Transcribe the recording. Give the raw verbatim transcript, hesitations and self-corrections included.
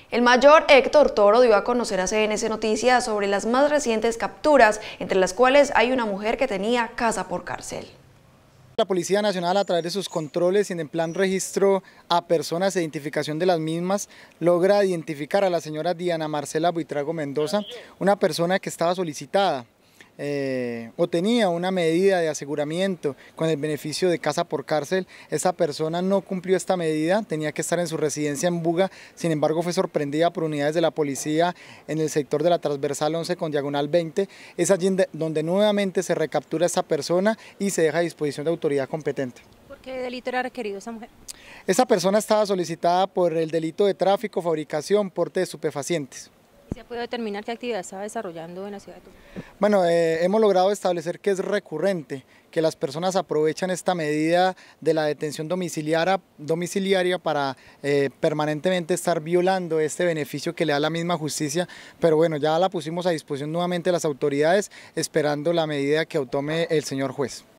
El mayor Héctor Toro dio a conocer a C N C Noticias sobre las más recientes capturas, entre las cuales hay una mujer que tenía casa por cárcel. La Policía Nacional, a través de sus controles y en el plan registro a personas e identificación de las mismas, logra identificar a la señora Diana Marcela Buitrago Mendoza, una persona que estaba solicitada eh, o tenía una medida de aseguramiento con el beneficio de casa por cárcel. Esa persona no cumplió esta medida, tenía que estar en su residencia en Buga, sin embargo fue sorprendida por unidades de la policía en el sector de la transversal once con diagonal veinte. Es allí donde nuevamente se recaptura a esta persona y se deja a disposición de autoridad competente. ¿Por qué delito era requerido esa mujer? Esa persona estaba solicitada por el delito de tráfico, fabricación, porte de estupefacientes. ¿Y se ha podido determinar qué actividad estaba desarrollando en la ciudad de Tunja? Bueno, eh, hemos logrado establecer que es recurrente, que las personas aprovechan esta medida de la detención domiciliaria, domiciliaria para eh, permanentemente estar violando este beneficio que le da la misma justicia, pero bueno, ya la pusimos a disposición nuevamente de las autoridades, esperando la medida que tome el señor juez.